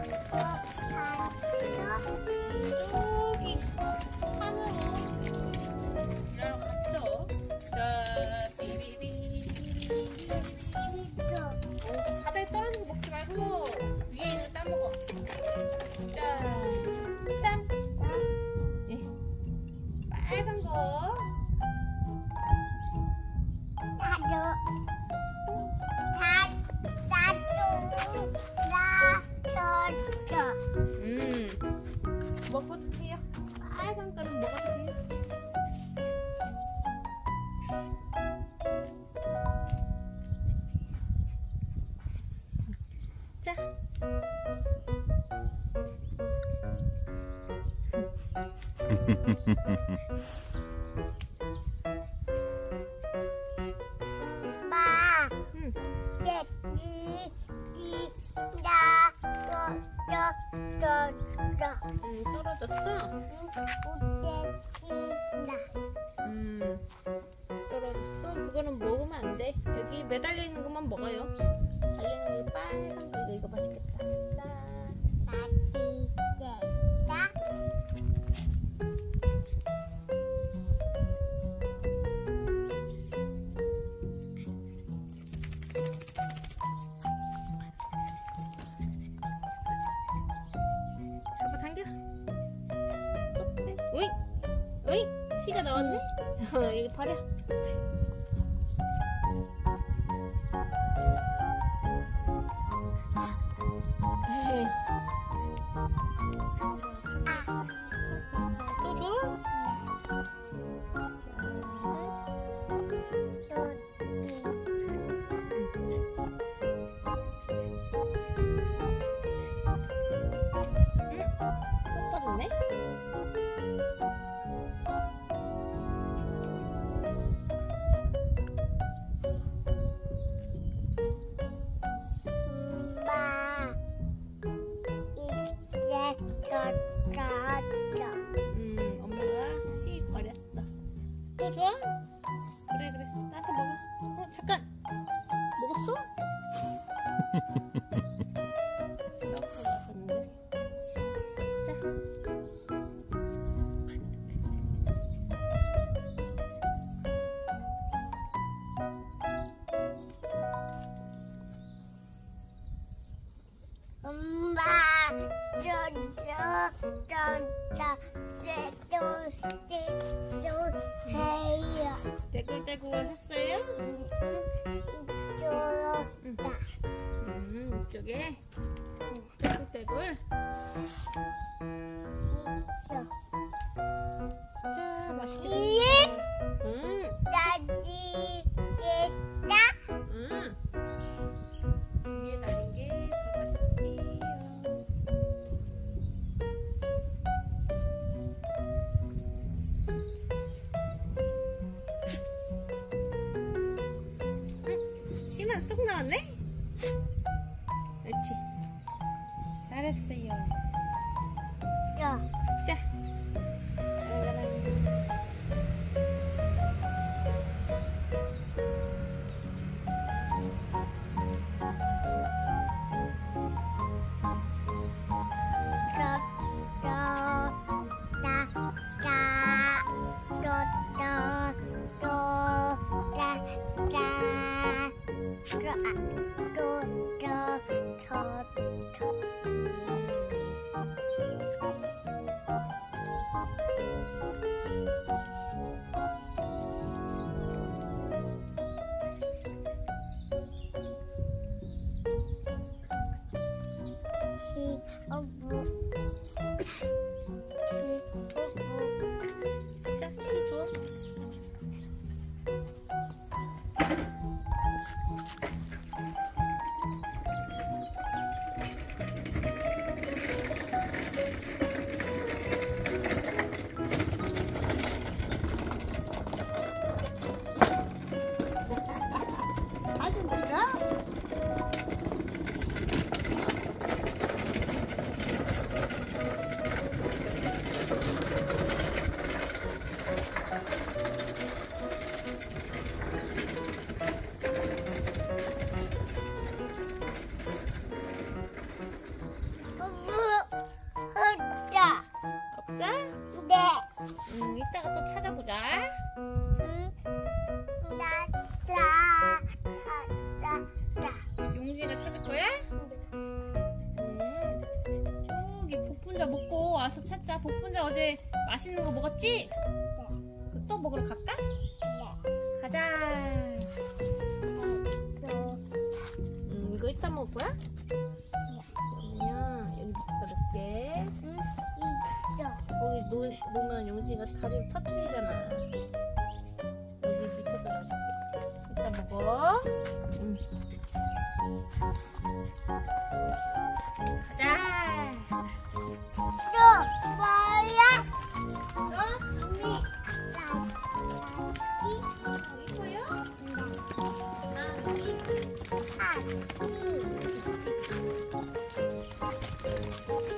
저기 산으로 일하러 갔죠. 자, 비비비. 바다에 떨어진 거 먹지 말고 위에 있는 따 먹어. 짠. 예. 빨간 거. 먹어도 돼요. 빨간 거는 먹어도 돼요. 자. 엄마, 떨어졌어? 떨어졌어? 그거는 먹으면 안 돼. 여기 매달려 있는 것만 먹어요. 달리는 거 빨간 거 이거 맛있겠다. 짠. 잡아당겨. 오잉! 오잉! 씨가 나왔네? 여기 버려. 또 줘? 쏙 빠졌네? 엄마가 씨 버렸어. 또 줘? 그래 따서 먹어. 잠깐 먹었어? 썩어 먹었는데. 엄마, 해요. 떼굴떼굴 했어요? 이쪽에 떼굴떼굴. 자, 맛있겠다. 위에 달린 게 더 맛있지요. 씨만 쏙 나왔네? 그렇지. 잘했어요. 자. 자, 씨 줘. 이따가 또 찾아보자. 응. 용진이가 찾을 거야? 저기 복분자 먹고 와서 찾자. 복분자 어제 맛있는 거 먹었지? 또 먹으러 갈까? 가자. 이거 이따 먹을 거야? 그러면 여기 넣을게. 거기 놓으면 용진이가 다리를 터뜨리잖아. 여기 밑에서 넣어줄게. 이따 먹어. 가자. 이거요?